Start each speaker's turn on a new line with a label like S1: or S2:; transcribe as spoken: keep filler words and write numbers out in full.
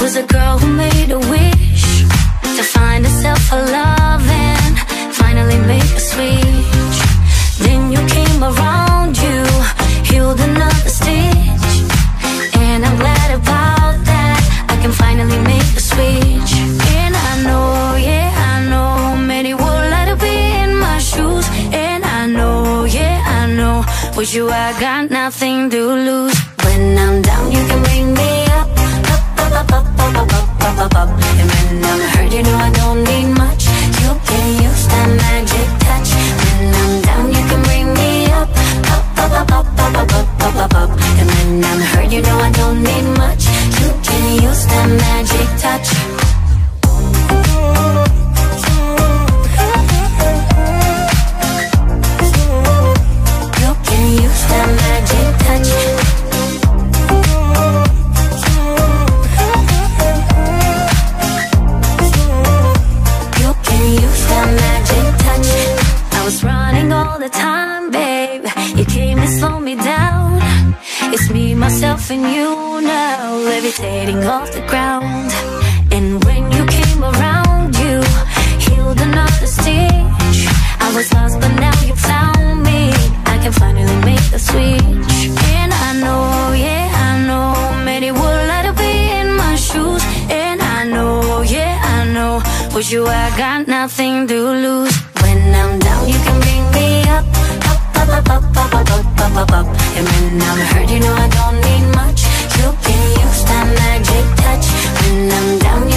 S1: was a girl who made a wish to find herself a love and finally make a switch. Then you came around, you healed another stitch, and I'm glad about that. I can finally make a switch. And I know, yeah, I know many would like to be in my shoes. And I know, yeah, I know with you I got nothing to lose. When I'm down you can bring me up, up, up, up, up, up, up, up, up, up. And when I'm hurt you know I don't need much. You can use that magic touch. When I'm down you can bring me up, up, up, up, up, up, up, up, up, up, up. And when I'm hurt you know I don't need much. You can use that magic touch. You can use that magic touch. You can use that magic touch. I was running all the time, babe. You came and slowed me down. It's me, myself, and you now, levitating off the ground. And when you came around, you healed another stitch. I was lost, but now you found me. I can finally make the switch. And I know, yeah, I know many would like to be in my shoes. And I know, yeah, I know with you I got nothing to lose. When I'm down, you can bring me up, up, up, up, up, up, up, up, up, up, up. And when I'm hurt, you know I don't need much. You can use that magic touch. When I'm down,